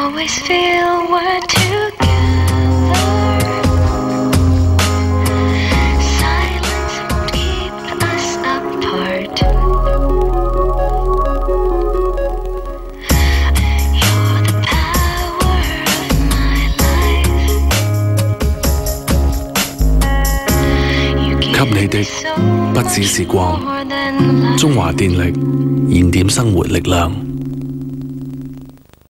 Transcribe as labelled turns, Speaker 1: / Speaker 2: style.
Speaker 1: 給你的不只是光，中華電力燃點生活力量。